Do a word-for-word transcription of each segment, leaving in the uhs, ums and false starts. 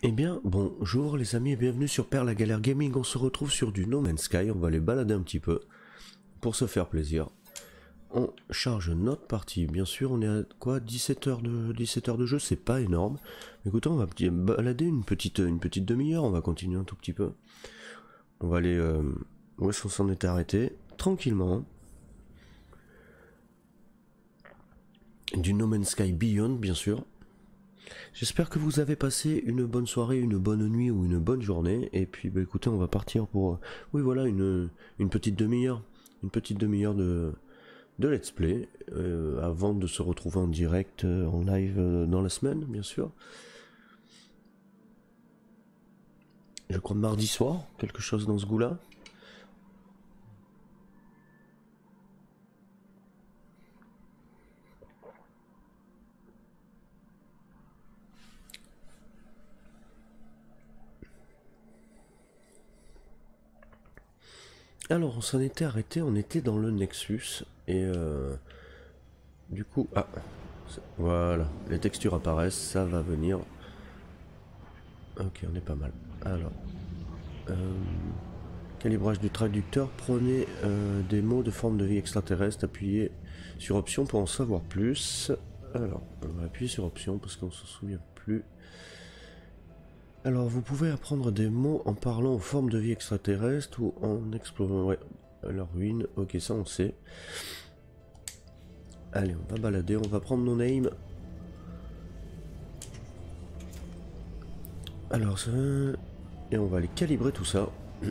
Eh bien, bonjour les amis et bienvenue sur Perle la Galère Gaming. On se retrouve sur du No Man's Sky. On va aller balader un petit peu pour se faire plaisir. On charge notre partie. Bien sûr, on est à quoi dix-sept heures de, dix-sept heures de jeu, c'est pas énorme. Écoutez, on va balader une petite, une petite demi-heure. On va continuer un tout petit peu. On va aller... Euh, où est-ce qu'on s'en était arrêté? Tranquillement. Du No Man's Sky Beyond, bien sûr. J'espère que vous avez passé une bonne soirée, une bonne nuit ou une bonne journée. Et puis bah écoutez, on va partir pour... Oui voilà, une, une petite demi-heure. Une petite demi-heure de, de let's play. Euh, avant de se retrouver en direct, euh, en live euh, dans la semaine, bien sûr. Je crois mardi soir, quelque chose dans ce goût-là. Alors on s'en était arrêté, on était dans le Nexus. Et euh, du coup... Ah, voilà, les textures apparaissent, ça va venir. Ok, on est pas mal. Alors... Euh, calibrage du traducteur, prenez euh, des mots de forme de vie extraterrestre, appuyez sur option pour en savoir plus. Alors, on va appuyer sur option parce qu'on se souvient plus. Alors, vous pouvez apprendre des mots en parlant aux formes de vie extraterrestre ou en explorant ouais, la ruine. Ok, ça on sait. Allez, on va balader, on va prendre nos names. Alors, ça... et on va aller calibrer tout ça.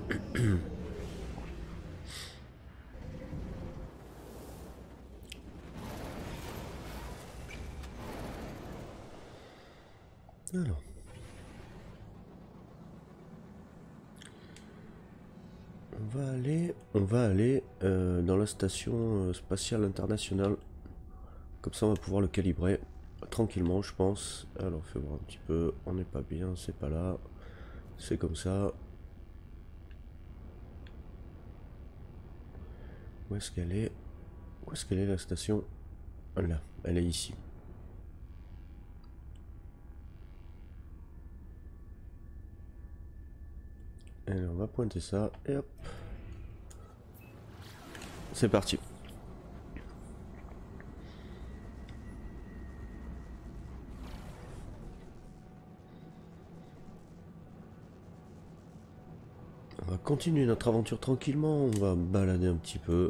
Alors. On va aller, on va aller euh, dans la station spatiale internationale. Comme ça, on va pouvoir le calibrer tranquillement, je pense. Alors, fais voir un petit peu. On n'est pas bien, c'est pas là. C'est comme ça. Où est-ce qu'elle est? Où est-ce qu'elle est la station? Là, elle est ici. Alors, on va pointer ça et hop. C'est parti. On va continuer notre aventure tranquillement. On va balader un petit peu.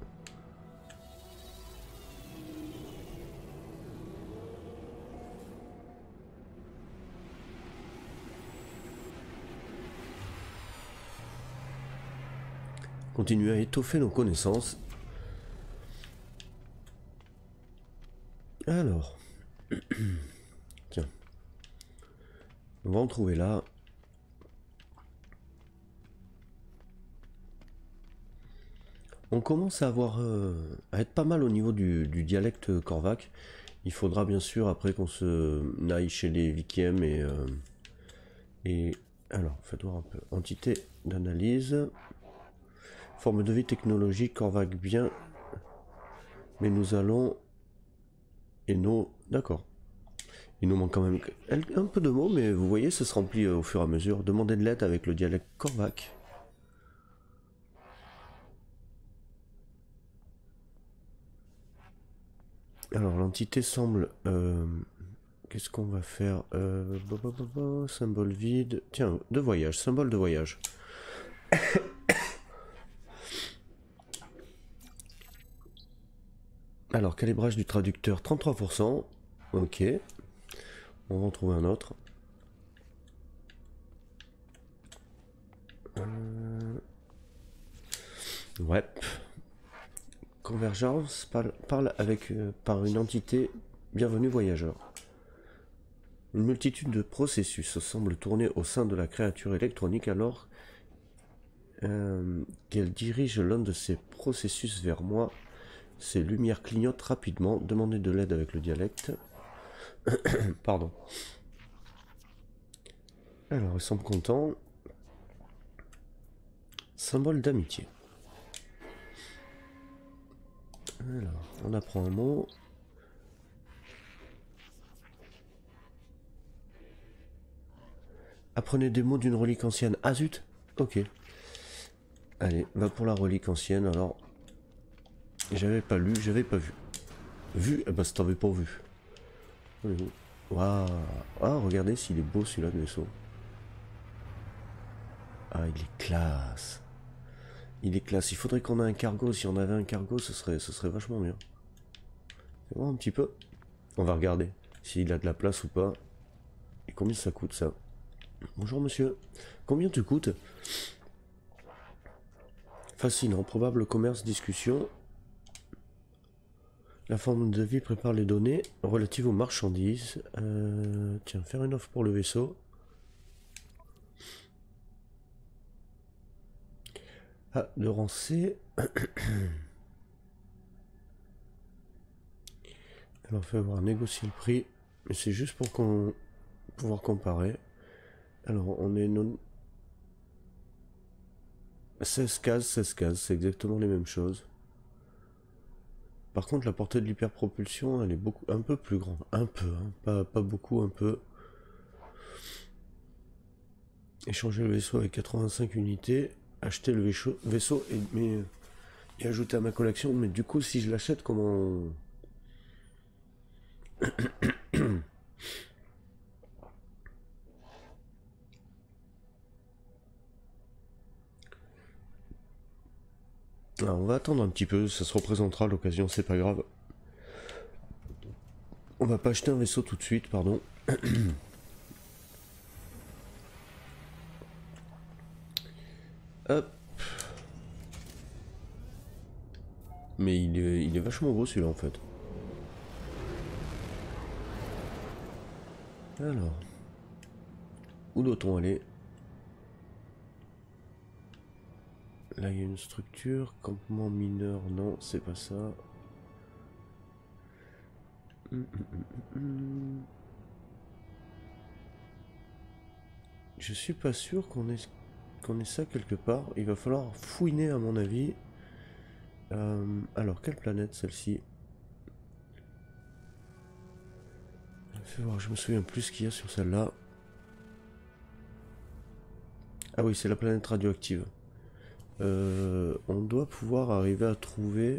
Continuer à étoffer nos connaissances. Alors, tiens, on va en trouver là. On commence à avoir euh, à être pas mal au niveau du, du dialecte Korvac. Il faudra bien sûr après qu'on se aille chez les Vikiem et euh, et alors faites voir un peu. Entité d'analyse. Forme de vie technologique Korvac bien. Mais nous allons et nos d'accord. Il nous manque quand même un peu de mots, mais vous voyez, ça se remplit au fur et à mesure. Demandez de l'aide avec le dialecte Korvac. Alors l'entité semble... Euh, qu'est-ce qu'on va faire euh, bo, bo, bo, bo, symbole vide. Tiens, de voyage, symbole de voyage. Alors, calibrage du traducteur, trente-trois pour cent. Ok. On va en trouver un autre. Euh... Ouais. Convergence parle, parle avec euh, par une entité. Bienvenue voyageur. Une multitude de processus semble tourner au sein de la créature électronique alors euh, qu'elle dirige l'un de ces processus vers moi. Ces lumières clignotent rapidement. Demandez de l'aide avec le dialecte. Pardon. Alors, ils semblent contents. Symbole d'amitié. Alors, on apprend un mot. Apprenez des mots d'une relique ancienne. Ah zut. Ok. Allez, va pour la relique ancienne. Alors, j'avais pas lu, j'avais pas vu. Vu? Eh ben, ça t'avais pas vu. Waouh. Ah, regardez s'il est beau celui-là de vaisseau. Ah, il est classe. Il est classe. Il faudrait qu'on ait un cargo. Si on avait un cargo, ce serait, ce serait vachement bien. Fais voir un petit peu. On va regarder s'il a de la place ou pas. Et combien ça coûte ça? Bonjour monsieur. Combien tu coûtes? Fascinant. Probable commerce, discussion. La forme de vie prépare les données relatives aux marchandises. Euh, tiens, faire une offre pour le vaisseau. Ah, de rang C. Alors, fait voir négocier le prix. Mais c'est juste pour qu'on pouvoir comparer. Alors, on est non... seize cases, seize cases, c'est exactement les mêmes choses. Par contre, la portée de l'hyperpropulsion, elle est beaucoup, un peu plus grande. Un peu, hein, pas, pas beaucoup, un peu. Échanger le vaisseau avec quatre-vingt-cinq unités. Acheter le vaisseau, vaisseau et, mais, et ajouter à ma collection. Mais du coup, si je l'achète, comment... Alors, on va attendre un petit peu, ça se représentera à l'occasion, c'est pas grave. On va pas acheter un vaisseau tout de suite, pardon. Hop. Mais il est, il est vachement gros celui-là en fait. Alors. Où doit-on aller? Là il y a une structure. Campement mineur, non, c'est pas ça. Hum, hum, hum, hum. Je suis pas sûr qu'on ait, qu'on ait ça quelque part. Il va falloir fouiner à mon avis. Euh, alors, quelle planète celle-ci? Fais voir, je me souviens plus ce qu'il y a sur celle-là. Ah oui, c'est la planète radioactive. Euh, on doit pouvoir arriver à trouver...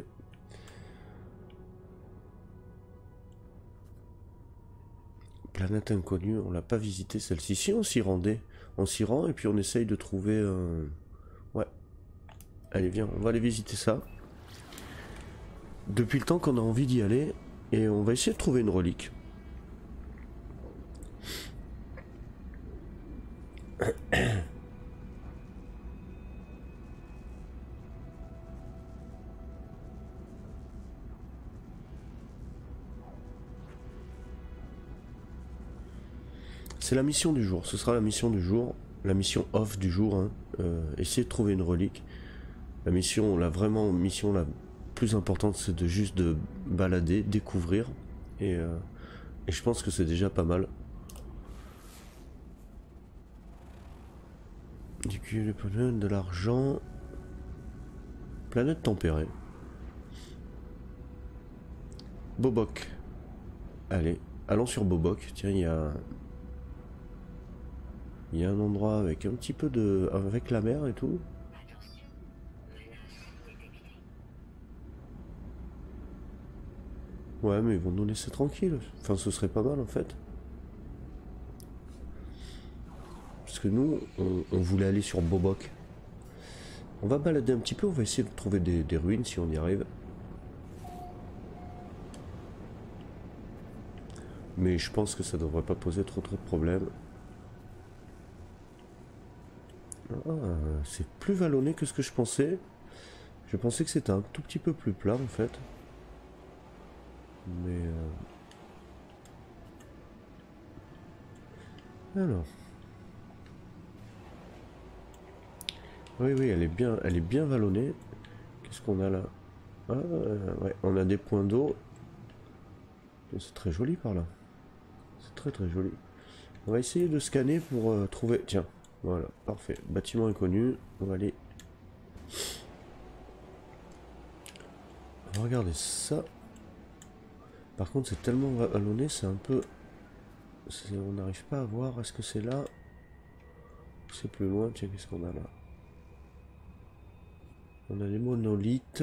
Planète inconnue, on l'a pas visité celle-ci. Si on s'y rendait, on s'y rend et puis on essaye de trouver un... Ouais. Allez, viens, on va aller visiter ça. Depuis le temps qu'on a envie d'y aller, et on va essayer de trouver une relique. C'est la mission du jour, ce sera la mission du jour, la mission off du jour, hein. euh, essayer de trouver une relique. La mission, la vraiment mission la plus importante, c'est de juste de balader, découvrir, et, euh, et je pense que c'est déjà pas mal. Du coup, les planètes, de l'argent, planète tempérée. Bobok. Allez, allons sur Bobok. Tiens, il y a... Il y a un endroit avec un petit peu de... avec la mer et tout. Ouais, mais ils vont nous laisser tranquilles. Enfin, ce serait pas mal en fait. Parce que nous, on, on voulait aller sur Bobok. On va balader un petit peu, on va essayer de trouver des, des ruines si on y arrive. Mais je pense que ça devrait pas poser trop trop de problèmes. Ah, c'est plus vallonné que ce que je pensais. Je pensais que c'était un tout petit peu plus plat en fait. Mais... Euh... Alors... Oui, oui, elle est bien, elle est bien vallonnée. Qu'est-ce qu'on a là? Ah, ouais, on a des points d'eau. C'est très joli par là. C'est très très joli. On va essayer de scanner pour euh, trouver... Tiens, voilà, parfait. Bâtiment inconnu. On va aller... On va regarder ça. Par contre, c'est tellement vallonné, c'est un peu... On n'arrive pas à voir. Est-ce que c'est là? C'est plus loin, tiens, qu'est-ce qu'on a là? On a des monolithes.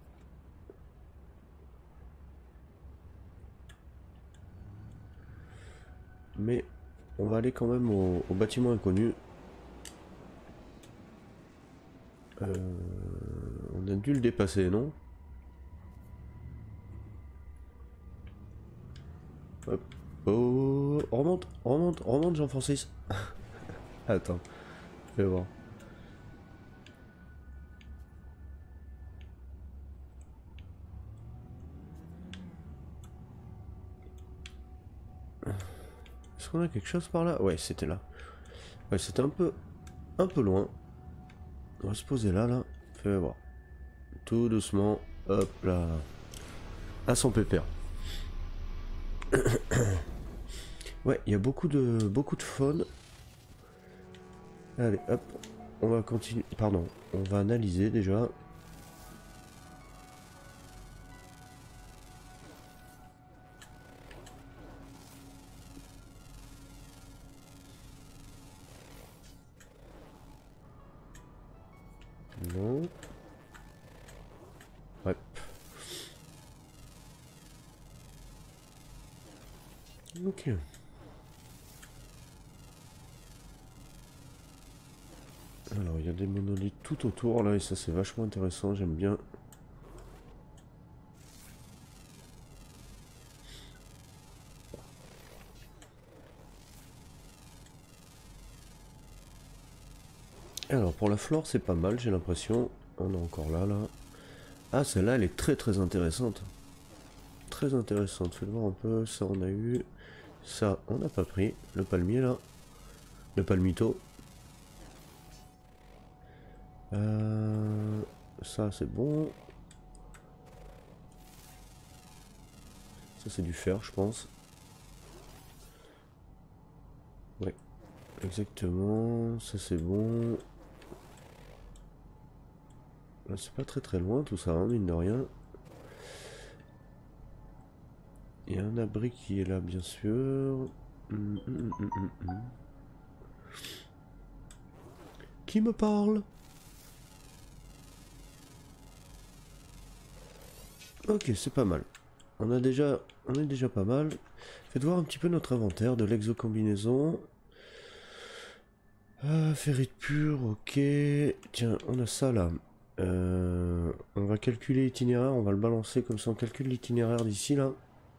Mais on va aller quand même au, au bâtiment inconnu. Euh, on a dû le dépasser, non? Hop. Oh, remonte, remonte, remonte Jean-Francis. Attends, je vais voir. Est-ce qu'on a quelque chose par là? Ouais, c'était là. Ouais, c'était un peu, un peu loin. On va se poser là, là. Fais voir. Tout doucement. Hop là. À son pépère. Ouais, il y a beaucoup de, beaucoup de faune. Allez, hop. On va continuer. Pardon. On va analyser déjà. Non. Ouais. Ok. Alors il y a des monolithes tout autour là et ça c'est vachement intéressant, j'aime bien. Alors pour la flore c'est pas mal j'ai l'impression. On est encore là là. Ah celle-là elle est très très intéressante. Très intéressante, fais le voir un peu, ça on a eu. Ça on n'a pas pris, le palmier là. Le palmito. Euh, ça c'est bon. Ça c'est du fer je pense. Ouais, exactement. Ça c'est bon. Là c'est pas très très loin tout ça, hein, mine de rien. Il y a un abri qui est là bien sûr. Hum, hum, hum, hum, hum. Qui me parle? Ok, c'est pas mal. On a déjà, on est déjà pas mal. Faites voir un petit peu notre inventaire de l'exocombinaison. Ah, ferrite pure, ok. Tiens, on a ça là. Euh, on va calculer l'itinéraire, on va le balancer comme ça. On calcule l'itinéraire d'ici là.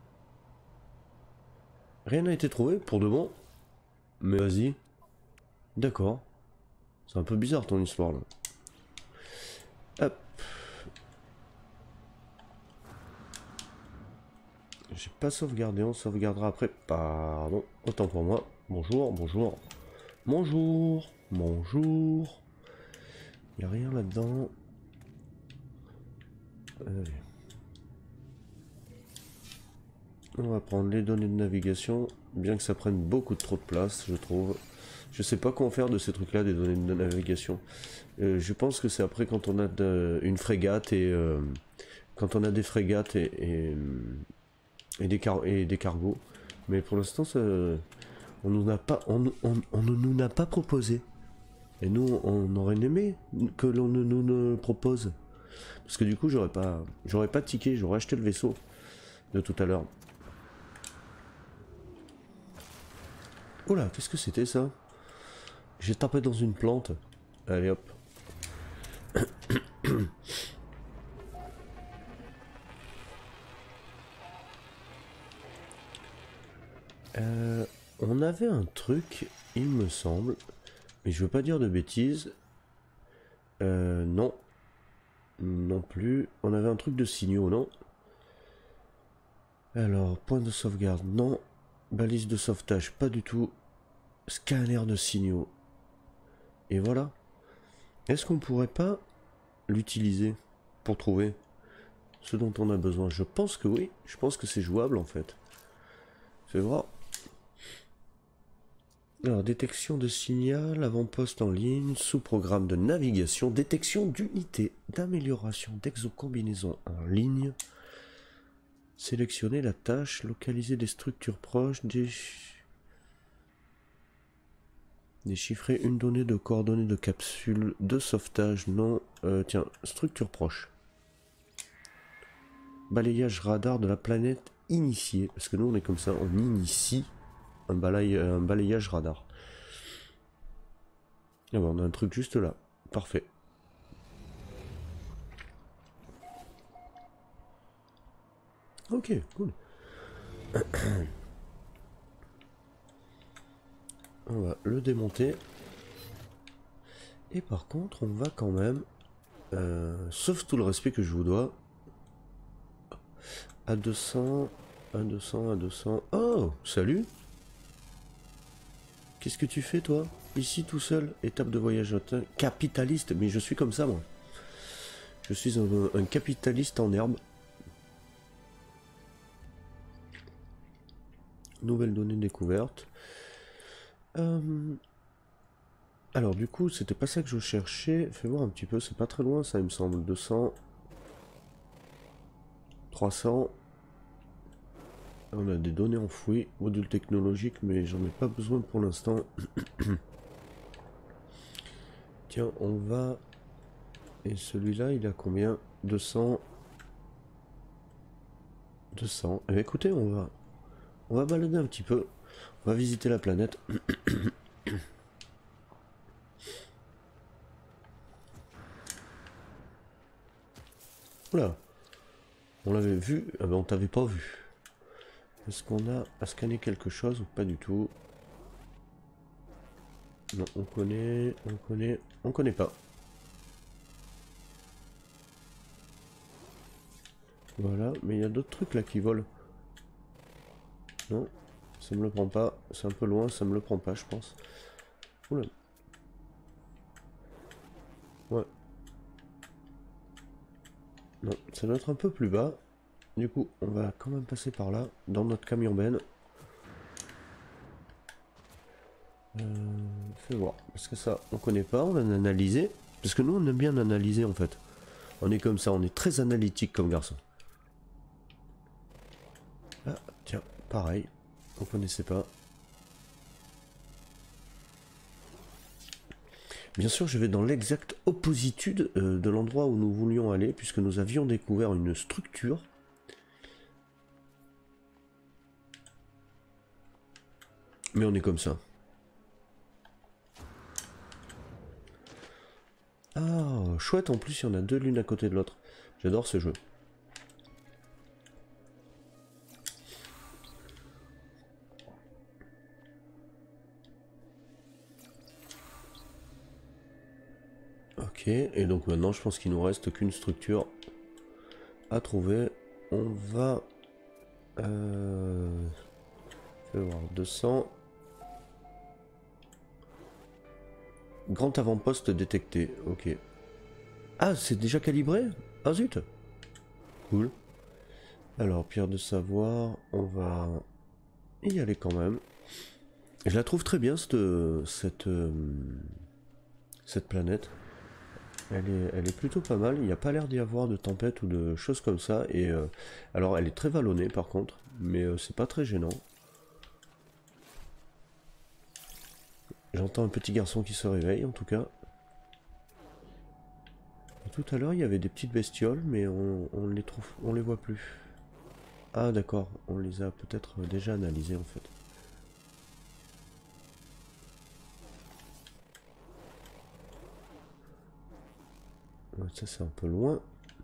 Rien n'a été trouvé pour de bon. Mais vas-y. D'accord. C'est un peu bizarre ton histoire là. Hop. J'ai pas sauvegardé, on sauvegardera après. Pardon, autant pour moi. Bonjour, bonjour. Bonjour, bonjour. Il n'y a rien là-dedans. Allez. On va prendre les données de navigation, bien que ça prenne beaucoup trop de place, je trouve. Je sais pas quoi en faire de ces trucs-là, des données de navigation. Euh, je pense que c'est après quand on a de, une frégate et... Euh, quand on a des frégates et... et Et des, car et des cargos. Mais pour l'instant, ça, on, nous a pas, on, on, on ne nous a pas proposé. Et nous, on aurait aimé que l'on nous, nous, nous propose. Parce que du coup, j'aurais pas, j'aurais pas tiqué, j'aurais acheté le vaisseau de tout à l'heure. Oula, qu'est-ce que c'était ça? J'ai tapé dans une plante. Allez hop. Euh, on avait un truc, il me semble, mais je veux pas dire de bêtises. Euh, non. Non plus. On avait un truc de signaux, non? Alors, point de sauvegarde, non. Balise de sauvetage, pas du tout. Scanner de signaux. Et voilà. Est-ce qu'on pourrait pas l'utiliser pour trouver ce dont on a besoin? Je pense que oui. Je pense que c'est jouable en fait. C'est vrai. Alors, détection de signal, avant-poste en ligne, sous-programme de navigation, détection d'unités, d'amélioration d'exocombinaison en ligne. Sélectionner la tâche, localiser des structures proches, des... Déchiffrer une donnée de coordonnées de capsule de sauvetage. Non. Euh, tiens, structure proche. Balayage radar de la planète initiée. Parce que nous on est comme ça, on initie un, balay, un balayage radar. Ah bon, on a un truc juste là. Parfait. Ok, cool. On va le démonter. Et par contre, on va quand même, euh, sauf tout le respect que je vous dois, à deux cents, à deux cents, à deux cents. Oh, salut. Qu'est-ce que tu fais toi? Ici tout seul, étape de voyage capitaliste, mais je suis comme ça moi. Je suis un, un capitaliste en herbe. Nouvelle donnée découverte. Euh... Alors du coup, c'était pas ça que je cherchais. Fais voir un petit peu, c'est pas très loin ça il me semble. deux cents. trois cents. On a des données enfouies. Module technologique, mais j'en ai pas besoin pour l'instant. Tiens, on va... Et celui-là, il a combien? deux cents. deux cents. Eh bien, écoutez, on va... On va balader un petit peu. On va visiter la planète. Oula. On l'avait vu. Ah ben on t'avait pas vu. Est-ce qu'on a à scanner quelque chose ou pas du tout? Non, on connaît, on connaît, on connaît pas. Voilà, mais il y a d'autres trucs là qui volent. Non, ça me le prend pas. C'est un peu loin, ça me le prend pas, je pense. Oula. Ouais. Non, ça doit être un peu plus bas. Du coup, on va quand même passer par là, dans notre camion ben. Euh, fais voir, parce que ça, on connaît pas, on va analyser. Parce que nous, on aime bien analyser en fait. On est comme ça, on est très analytique comme garçon. Ah, tiens, pareil, on connaissait pas. Bien sûr, je vais dans l'exacte oppositude euh, de l'endroit où nous voulions aller, puisque nous avions découvert une structure. Mais on est comme ça. Ah, chouette, en plus il y en a deux l'une à côté de l'autre. J'adore ce jeu. Ok, et donc maintenant je pense qu'il nous reste qu'une structure à trouver. On va... Euh... Fais voir, deux cents. Grand avant-poste détecté, ok. Ah, c'est déjà calibré? Ah zut. Cool. Alors, pierre de savoir, on va y aller quand même. Je la trouve très bien, cette, cette, euh, cette planète. Elle est, elle est plutôt pas mal, il n'y a pas l'air d'y avoir de tempête ou de choses comme ça. Et euh, alors, elle est très vallonnée par contre, mais euh, c'est pas très gênant. J'entends un petit garçon qui se réveille en tout cas. Et tout à l'heure, il y avait des petites bestioles, mais on, on les trouve, on les voit plus. Ah d'accord, on les a peut-être déjà analysées en fait. Ouais, ça c'est un peu loin.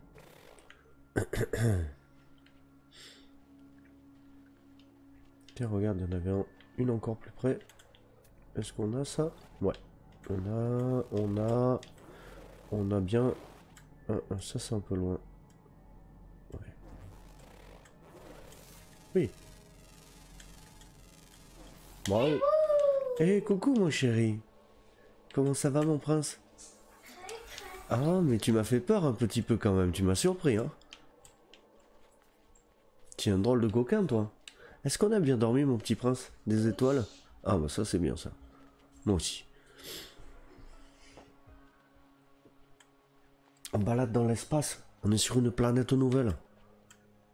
Tiens, regarde, il y en avait un, une encore plus près. Est-ce qu'on a ça? Ouais. On a, on a, on a bien... Un, un, ça c'est un peu loin. Ouais. Oui. Bon. Eh, hey, coucou mon chéri. Comment ça va mon prince? Ah, mais tu m'as fait peur un petit peu quand même, tu m'as surpris, hein. Tu es un drôle de coquin, toi. Est-ce qu'on a bien dormi, mon petit prince? Des étoiles? Ah, bah ça c'est bien ça. Moi aussi. On balade dans l'espace. On est sur une planète nouvelle.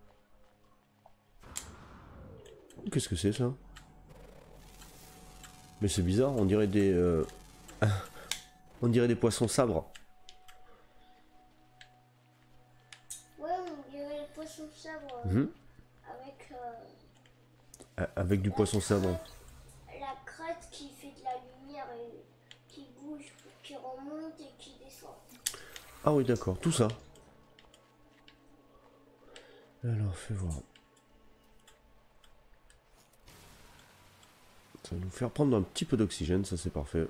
Qu'est-ce que c'est ça? Mais c'est bizarre, on dirait des... Euh... on dirait des poissons sabres. Ouais, on dirait les poissons sabres. Mmh. Avec... Euh, Avec du poisson sabre. La crête qui fait de la lumière et qui bouge, qui remonte et qui descend. Ah oui, d'accord, tout ça. Alors, fais voir. Ça va nous faire prendre un petit peu d'oxygène, ça c'est parfait.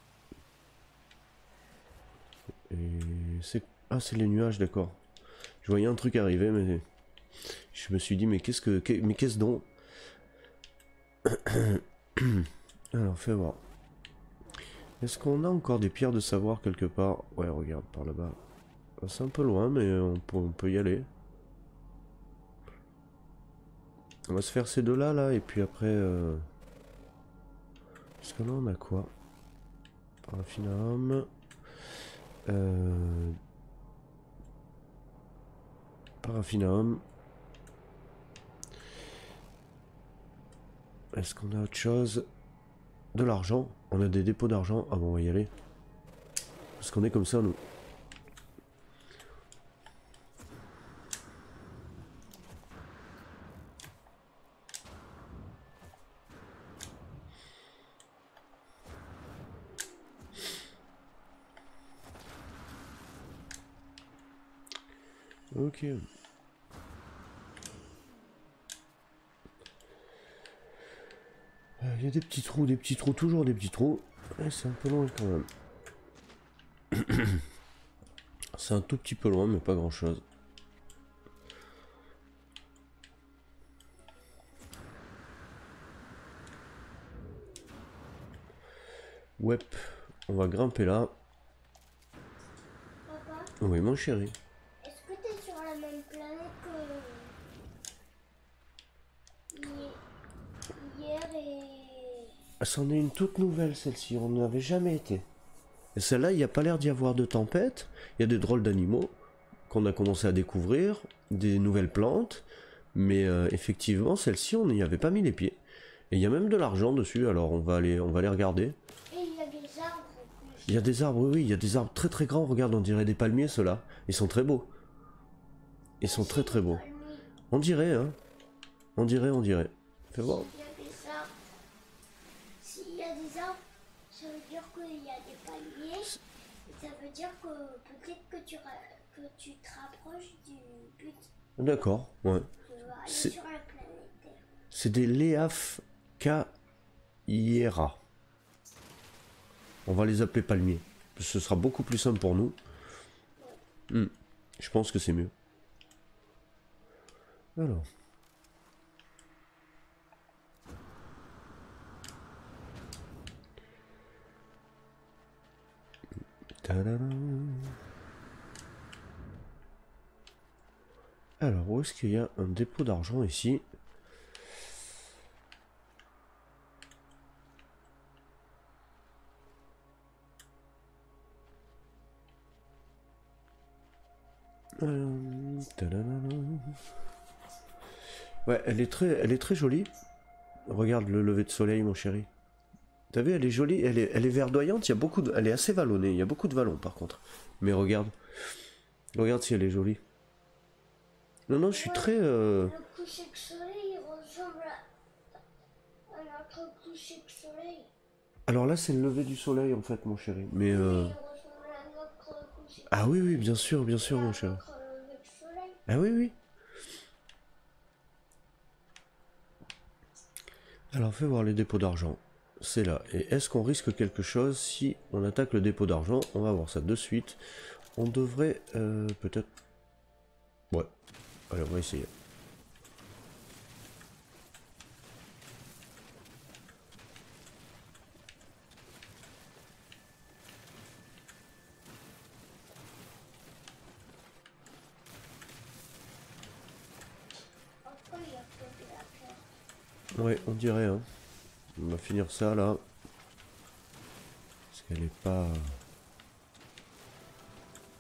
Et c'est... Ah, c'est les nuages, d'accord. Je voyais un truc arriver, mais... Je me suis dit, mais qu'est-ce que... Mais qu'est-ce donc? Alors, fais voir. Est-ce qu'on a encore des pierres de savoir quelque part? Ouais, regarde, par là-bas. C'est un peu loin, mais on peut, on peut y aller. On va se faire ces deux-là, là, et puis après... Euh... Parce que là, on a quoi? Paraffinum. Euh... Paraffinum. Est-ce qu'on a autre chose? De l'argent. On a des dépôts d'argent. Ah bon, on va y aller. Parce qu'on est comme ça, nous. Ok. Il y a des petits trous, des petits trous, toujours des petits trous. C'est un peu loin quand même. C'est un tout petit peu loin, mais pas grand chose. Ouais, on va grimper là. Papa, Oui, mon chéri. est-ce que t'es sur la même planète que hier et... C'en est une toute nouvelle celle-ci, on n'y avait jamais été. Et celle-là, il n'y a pas l'air d'y avoir de tempête. Il y a des drôles d'animaux qu'on a commencé à découvrir, des nouvelles plantes. Mais euh, effectivement, celle-ci, on n'y avait pas mis les pieds. Et il y a même de l'argent dessus, alors on va aller, on va aller regarder. Et il y a des arbres en plus. Il y a des arbres, oui, oui, il y a des arbres très très grands. Regarde, on dirait des palmiers, ceux-là. Ils sont très beaux. Ils sont très très beaux. On dirait, hein. On dirait, on dirait. Fais voir. S'il y a des arbres, s'il y a des arbres, ça veut dire qu'il y a des palmiers. Ça veut dire que peut-être que tu, que tu te rapproches du but D'accord, ouais. de aller C'est- sur la planète Terre. C'est des Léafcaïera. On va les appeler palmiers. Ce sera beaucoup plus simple pour nous. Hmm, Je pense que c'est mieux. Alors. Tadadam. Alors, où est-ce qu'il y a un dépôt d'argent ici? Euh, tadadam. Ouais, elle est très, elle est très jolie. Regarde le lever de soleil, mon chéri. T'as vu, elle est jolie, elle est, elle est verdoyante. Il y a beaucoup de, elle est assez vallonnée. Il y a beaucoup de vallons, par contre. Mais regarde, regarde si elle est jolie. Non, non, je suis très. Euh... Le coucher de soleil ressemble à, à notre coucher de soleil. Alors là, c'est le lever du soleil, en fait, mon chéri. Mais euh... Il ressemble à notre coucher de ah oui, oui, bien sûr, bien sûr, soleil. mon chéri. Notre lever de soleil. Ah oui, oui. Alors, fais voir les dépôts d'argent. C'est là. Et est-ce qu'on risque quelque chose si on attaque le dépôt d'argent? On va voir ça de suite. On devrait euh, peut-être... Ouais. Allez, on va essayer. Après, il y a que de la pierre. Ouais, on dirait, hein. On va finir ça, là. Parce qu'elle est pas...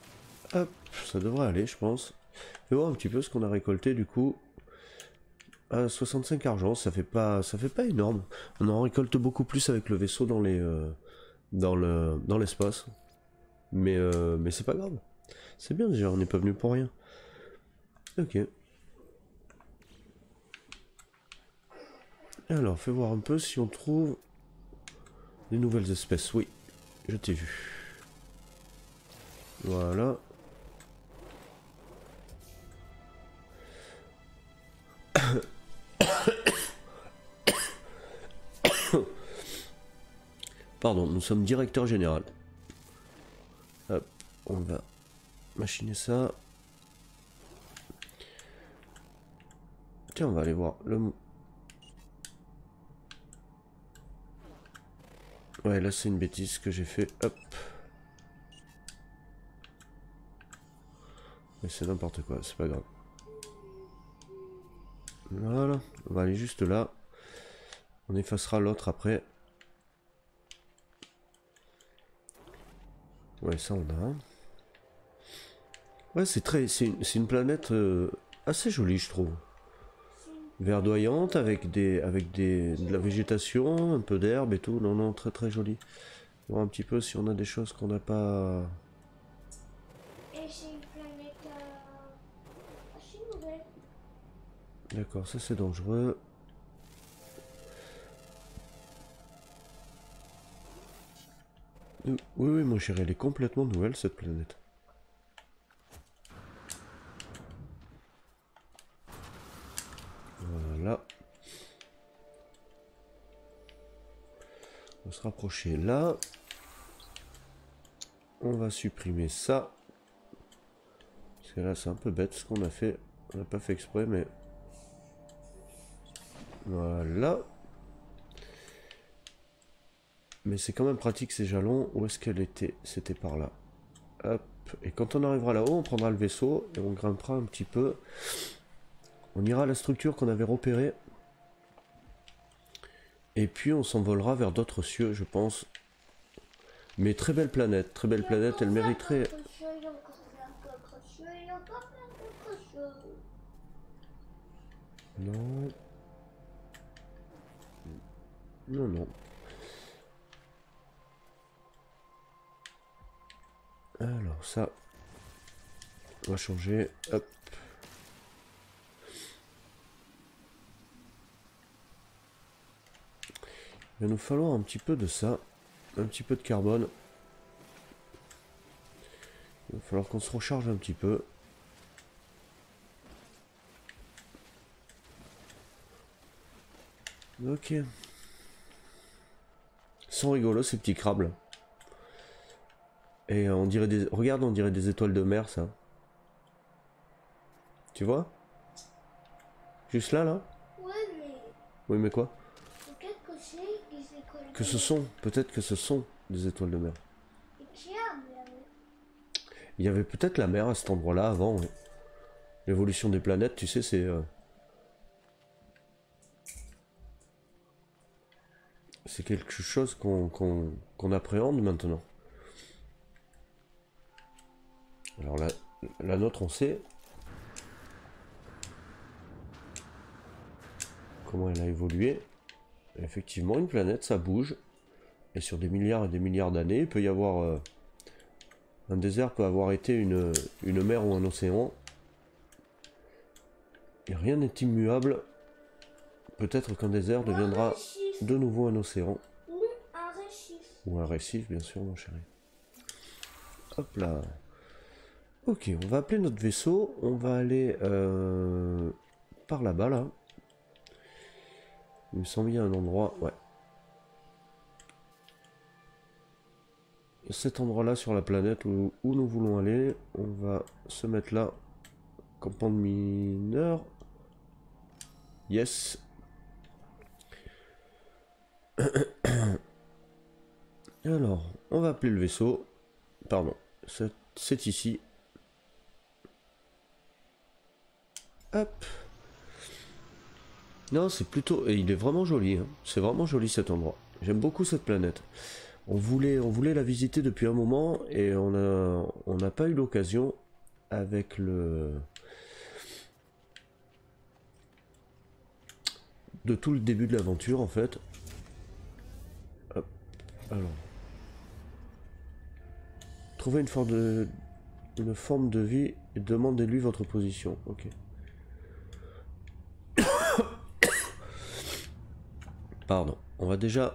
Hop, ça devrait aller, je pense. Fais voir un petit peu ce qu'on a récolté, du coup. à soixante-cinq argent, ça fait pas, ça fait pas énorme. On en récolte beaucoup plus avec le vaisseau dans les, euh, dans le, dans l'espace. Mais, euh, mais c'est pas grave. C'est bien déjà, on n'est pas venu pour rien. Ok. Alors, fais voir un peu si on trouve des nouvelles espèces. Oui, je t'ai vu. Voilà. Pardon, nous sommes directeur général. Hop, on va machiner ça. Tiens, on va aller voir le... Ouais, là c'est une bêtise que j'ai fait. Hop. Mais c'est n'importe quoi, c'est pas grave. Voilà, on va aller juste là. On effacera l'autre après. Ouais, ça on a. Ouais, c'est très, c'est une, une planète euh, assez jolie, je trouve. Verdoyante avec des, avec des, de la végétation, un peu d'herbe et tout. Non, non, très très jolie. Voir un petit peu si on a des choses qu'on n'a pas. Et c'est une planète euh, assez nouvelle. D'accord, ça c'est dangereux. Oui, oui, mon chéri, elle est complètement nouvelle cette planète. Voilà. On va se rapprocher là. On va supprimer ça. Parce que là c'est un peu bête ce qu'on a fait. On n'a pas fait exprès mais... Voilà. Mais c'est quand même pratique ces jalons. Où est-ce qu'elle était? C'était par là. Hop. Et quand on arrivera là-haut, on prendra le vaisseau et on grimpera un petit peu. On ira à la structure qu'on avait repérée. Et puis on s'envolera vers d'autres cieux, je pense. Mais très belle planète, très belle planète, elle mériterait... Non. Non, non. Alors ça, on va changer. Hop. Il va nous falloir un petit peu de ça. Un petit peu de carbone. Il va falloir qu'on se recharge un petit peu. Ok. Ils sont rigolos ces petits crabes là. Et on dirait des... Regarde, on dirait des étoiles de mer ça. Tu vois? Juste là, là? Ouais, mais... Oui, mais quoi? Peut-être que c'est des étoiles de mer. Que ce sont, peut-être que ce sont des étoiles de mer. Et qui a mer? Il y avait peut-être la mer à cet endroit-là avant. Ouais. L'évolution des planètes, tu sais, c'est... Euh... C'est quelque chose qu'on qu'on qu'on appréhende maintenant. Alors la, la nôtre, on sait comment elle a évolué. Effectivement, une planète, ça bouge. Et sur des milliards et des milliards d'années, il peut y avoir... Euh, un désert peut avoir été une, une mer ou un océan. Et rien n'est immuable. Peut-être qu'un désert deviendra de nouveau un océan. Ou un récif. Ou un récif, bien sûr, mon chéri. Hop là. Ok, on va appeler notre vaisseau. On va aller euh, par là-bas, là. Il me semble qu'il y a un endroit... Ouais. Cet endroit-là sur la planète où, où nous voulons aller. On va se mettre là. Campement de mineurs. Yes. Alors, on va appeler le vaisseau. Pardon, c'est ici. Hop. Non, c'est plutôt... Et il est vraiment joli. Hein. C'est vraiment joli cet endroit. J'aime beaucoup cette planète. On voulait, on voulait la visiter depuis un moment et on a, on n'a pas eu l'occasion avec le... de tout le début de l'aventure en fait. Hop, alors. Trouvez une forme de, une forme de vie et demandez-lui votre position. Ok. Pardon. On va déjà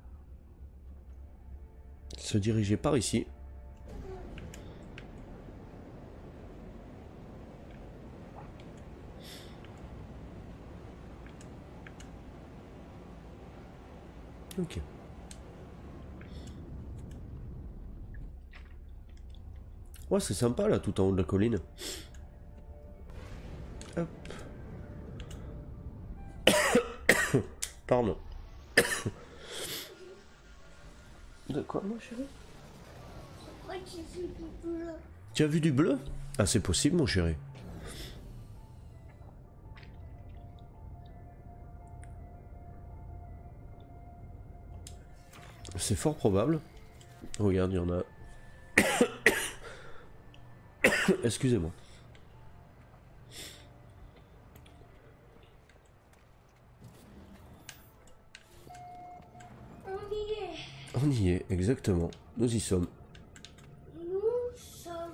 se diriger par ici. Ok. Ouais, c'est sympa là, tout en haut de la colline. Hop. Pardon. De quoi, mon chéri? Pourquoi tu fais du bleu? Tu as vu du bleu? Ah, c'est possible, mon chéri. C'est fort probable. Regarde, il y en a. Excusez-moi. On y est. On y est, exactement. Nous y sommes. Nous sommes.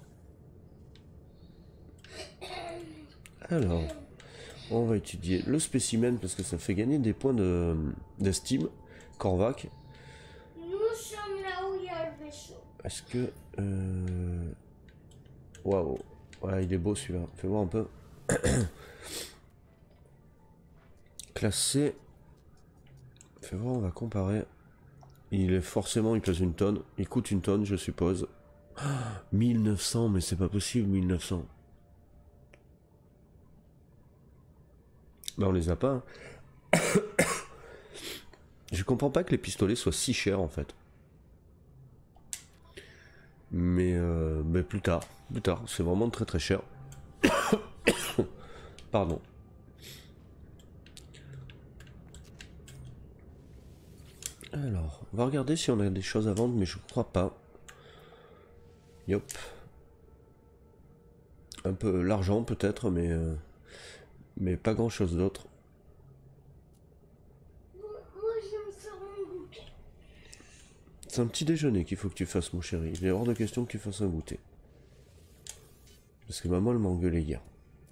Alors, on va étudier le spécimen parce que ça fait gagner des points de d'estime. Korvac. Nous sommes là où il y a le vaisseau. Est-ce que... Euh... Waouh. Ouais, il est beau celui-là. Fais voir un peu. Classé. Fais voir, on va comparer. Il est forcément, il pèse une tonne. Il coûte une tonne, je suppose. Ah, mille neuf cents, mais c'est pas possible, mille neuf cents. Bah, on les a pas. Hein. Je comprends pas que les pistolets soient si chers en fait. Mais, euh, mais plus tard, plus tard, c'est vraiment très très cher. Pardon. Alors, on va regarder si on a des choses à vendre, mais je crois pas. Yop. Un peu l'argent peut-être, mais, euh, mais pas grand chose d'autre. Moi, je me faire un goûter. C'est un petit déjeuner qu'il faut que tu fasses, mon chéri. Il est hors de question que tu fasses un goûter. Parce que maman, elle m'a engueulé hier.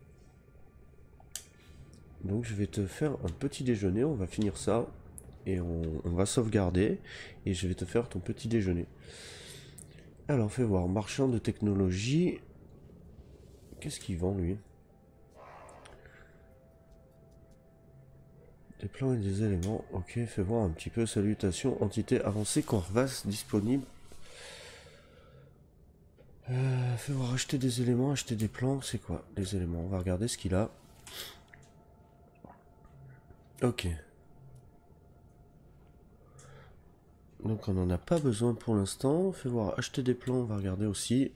Donc je vais te faire un petit déjeuner, on va finir ça. Et on, on va sauvegarder. Et je vais te faire ton petit déjeuner. Alors, fais voir. Marchand de technologie. Qu'est-ce qu'il vend, lui? Des plans et des éléments. Ok, fais voir un petit peu. Salutations. Entité avancée. Corvas disponible. Euh, fais voir. Acheter des éléments. Acheter des plans. C'est quoi les éléments? On va regarder ce qu'il a. Ok. Donc on n'en a pas besoin pour l'instant. Fais voir. Acheter des plans. On va regarder aussi.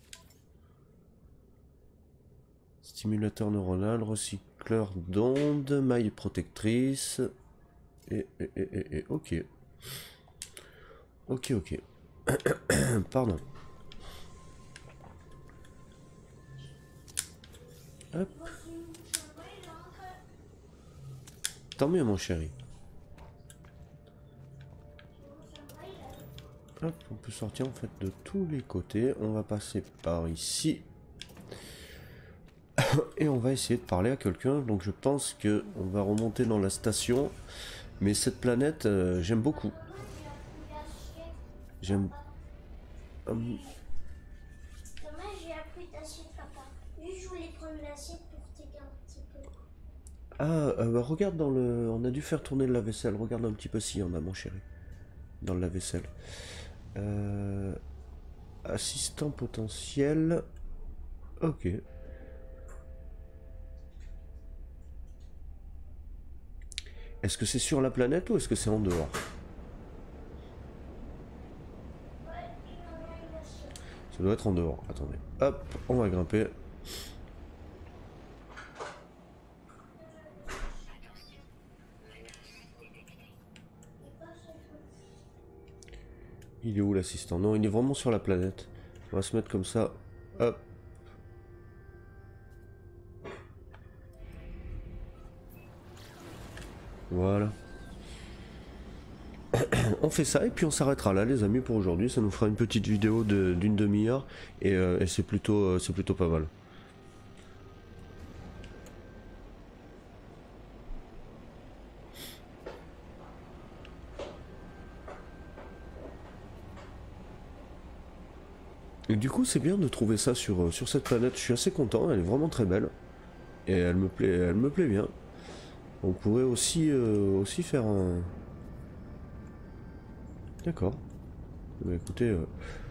Stimulateur neuronal. Recycleur d'ondes. Maille protectrice. Et, et, et, et, et, ok. Ok, ok. Pardon. Hop. Tant mieux, mon chéri. Hop, on peut sortir en fait de tous les côtés. On va passer par ici. Et on va essayer de parler à quelqu'un. Donc je pense que on va remonter dans la station. Mais cette planète, euh, j'aime beaucoup. J'aime... Hum, Dommage, j'ai appris d'assiette, papa. Juste, je voulais prendre l'assiette pour t'aider un petit peu. Ah, euh, bah, regarde dans le... On a dû faire tourner le lave-vaisselle. Regarde un petit peu s'il y en a, mon chéri. Dans le lave-vaisselle. Euh... Assistant potentiel. Ok. Est-ce que c'est sur la planète ou est-ce que c'est en dehors? Ça doit être en dehors. Attendez. Hop, on va grimper. Il est où l'assistant? Non, il est vraiment sur la planète. On va se mettre comme ça. Hop. Voilà. On fait ça et puis on s'arrêtera là les amis pour aujourd'hui. Ça nous fera une petite vidéo d'une de, demi-heure et, euh, et c'est plutôt, euh, c'est plutôt pas mal. Et du coup c'est bien de trouver ça sur, sur cette planète. Je suis assez content, elle est vraiment très belle. Et elle me plaît, elle me plaît bien. On pourrait aussi, euh, aussi faire un... D'accord. Bah, écoutez... Euh...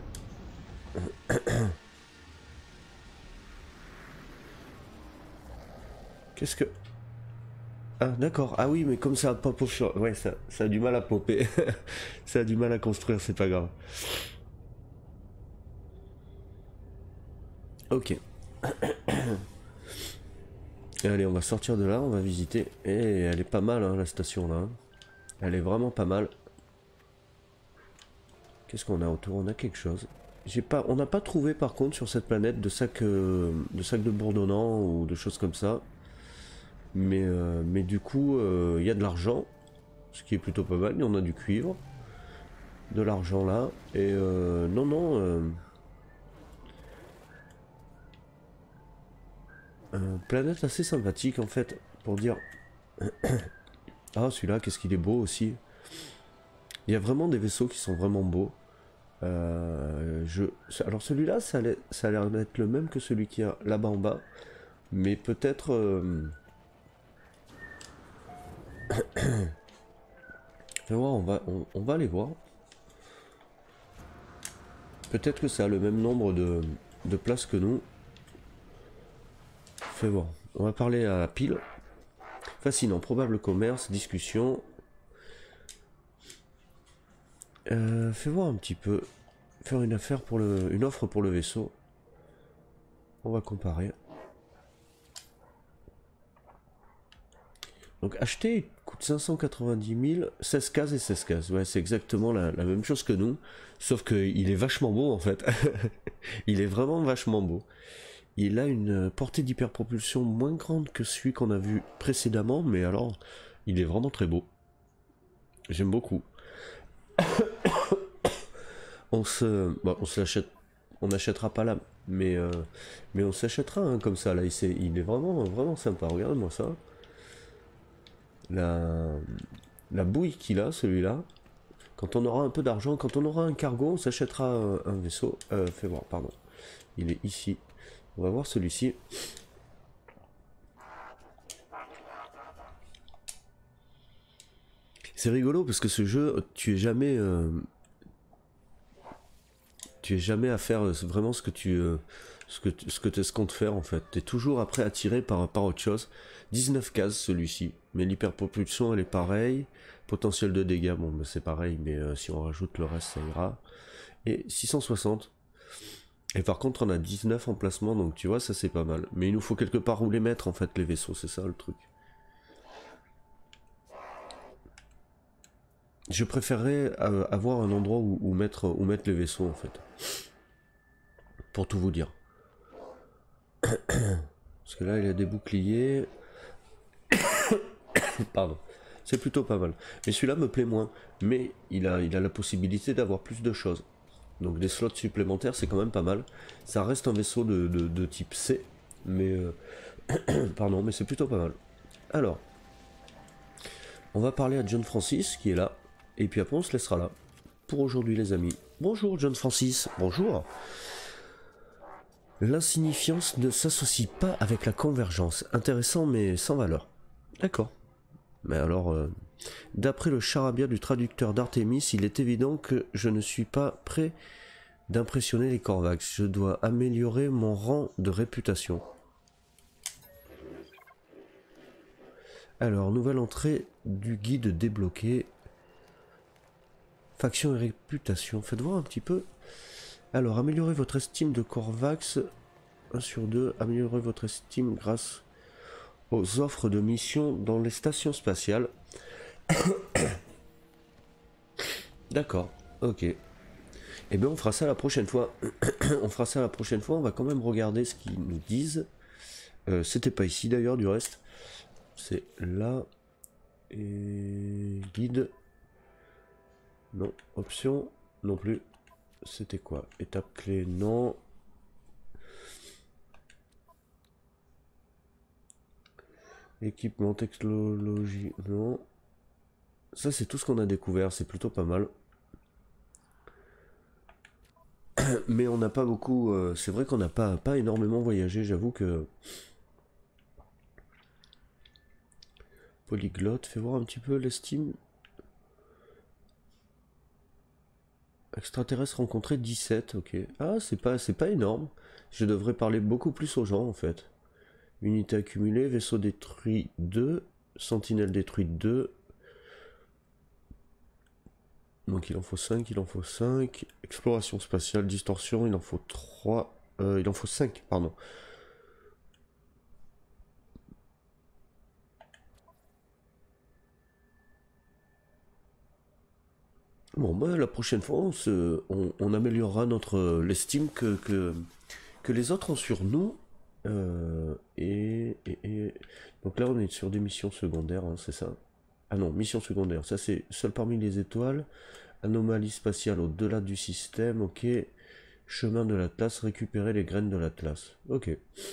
Qu'est-ce que... Ah d'accord, ah oui mais comme ça a pas popé... Ouais ça, ça a du mal à popper. Ça a du mal à construire, c'est pas grave. Ok. Allez, on va sortir de là, on va visiter. Et elle est pas mal hein, la station là. Elle est vraiment pas mal. Qu'est-ce qu'on a autour? On a quelque chose. J'ai pas, on n'a pas trouvé par contre sur cette planète de sacs, euh, de sacs de bourdonnant ou de choses comme ça. Mais, euh, mais du coup, il euh, y a de l'argent, ce qui est plutôt pas mal. Et on a du cuivre, de l'argent là. Et euh, non, non. Euh, euh, planète assez sympathique en fait, pour dire. Ah, celui-là, qu'est-ce qu'il est beau aussi. Il y a vraiment des vaisseaux qui sont vraiment beaux. Euh, je... Alors celui-là, ça a l'air d'être le même que celui qui est là-bas en bas. Mais peut-être... Euh... Fais voir, on va, on, on va aller voir. Peut-être que ça a le même nombre de, de places que nous. Fais voir. On va parler à la pile. Fascinant, probable commerce, discussion. Euh, fais voir un petit peu. Faire une affaire pour le, une offre pour le vaisseau. On va comparer. Donc acheter coûte cinq cent quatre-vingt-dix mille, seize cases et seize cases. Ouais, c'est exactement la, la même chose que nous. Sauf qu'il est vachement beau en fait. Il est vraiment vachement beau. Il a une portée d'hyperpropulsion moins grande que celui qu'on a vu précédemment. Mais alors, il est vraiment très beau. J'aime beaucoup. on se... Bon, on se l'achète. On n'achètera pas là. Mais, euh, mais on s'achètera hein, comme ça. Là, il, est, il est vraiment, vraiment sympa. Regarde-moi ça. La, la bouille qu'il a, celui-là. Quand on aura un peu d'argent, quand on aura un cargo, on s'achètera un, un vaisseau. Euh, fais voir, pardon. Il est ici. On va voir celui-ci. C'est rigolo parce que ce jeu, tu es jamais... Euh, tu es jamais à faire vraiment ce que tu... Euh, ce que, ce que tu escomptes faire en fait. Tu es toujours après attiré par, par autre chose. dix-neuf cases celui-ci. Mais l'hyperpropulsion elle est pareille. Potentiel de dégâts, bon ben, c'est pareil, mais euh, si on rajoute le reste ça ira. Et six cent soixante. Et par contre on a dix-neuf emplacements, donc tu vois ça c'est pas mal. Mais il nous faut quelque part où les mettre en fait les vaisseaux, c'est ça le truc. Je préférerais euh, avoir un endroit où, où, mettre, où mettre les vaisseaux en fait. Pour tout vous dire. Parce que là il a des boucliers. Pardon. C'est plutôt pas mal. Mais celui-là me plaît moins. Mais il a, il a la possibilité d'avoir plus de choses. Donc des slots supplémentaires, c'est quand même pas mal. Ça reste un vaisseau de, de, de type C. Mais... Euh, pardon, mais c'est plutôt pas mal. Alors. On va parler à John Francis, qui est là. Et puis après, on se laissera là. Pour aujourd'hui, les amis. Bonjour, John Francis. Bonjour. L'insignifiance ne s'associe pas avec la convergence. Intéressant, mais sans valeur. D'accord. Mais alors, euh, d'après le charabia du traducteur d'Artemis, il est évident que je ne suis pas prêt d'impressionner les Korvax. Je dois améliorer mon rang de réputation. Alors, nouvelle entrée du guide débloqué. Faction et réputation. Faites voir un petit peu. Alors, améliorez votre estime de Korvax. un sur deux. Améliorez votre estime grâce aux offres de mission dans les stations spatiales. D'accord, ok. Et eh bien on fera ça la prochaine fois. On fera ça la prochaine fois, on va quand même regarder ce qu'ils nous disent. Euh, C'était pas ici d'ailleurs du reste. C'est là. Et guide. Non. Option non plus. C'était quoi? Étape clé, non. Équipement, technologie, non. Ça, c'est tout ce qu'on a découvert. C'est plutôt pas mal. Mais on n'a pas beaucoup... Euh, c'est vrai qu'on n'a pas, pas énormément voyagé. J'avoue que... Polyglotte, fais voir un petit peu l'estime. Extraterrestre rencontré dix-sept, ok. Ah, c'est pas, c'est pas énorme. Je devrais parler beaucoup plus aux gens en fait. Unité accumulée, vaisseau détruit deux, sentinelle détruite deux. Donc il en faut cinq, il en faut cinq. Exploration spatiale, distorsion, il en faut trois. Euh, il en faut cinq, pardon. Bon, bah, la prochaine fois, on, se, on, on améliorera notre l'estime que, que, que les autres ont sur nous. Euh, et, et, et... Donc là, on est sur des missions secondaires, hein, c'est ça? Ah non, mission secondaire, ça c'est seul parmi les étoiles. Anomalie spatiale au-delà du système, ok. Chemin de l'Atlas, récupérer les graines de l'Atlas. Ok.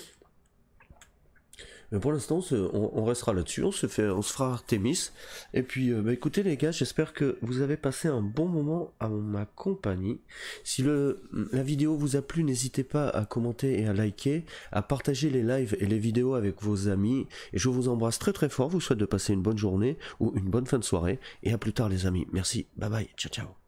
Mais pour l'instant, on, on restera là-dessus, on se fait, on se fera Artemis. Et puis, euh, bah, écoutez les gars, j'espère que vous avez passé un bon moment à ma compagnie. Si le, la vidéo vous a plu, n'hésitez pas à commenter et à liker, à partager les lives et les vidéos avec vos amis. Et je vous embrasse très très fort, vous souhaite de passer une bonne journée ou une bonne fin de soirée. Et à plus tard les amis. Merci, bye bye, ciao ciao.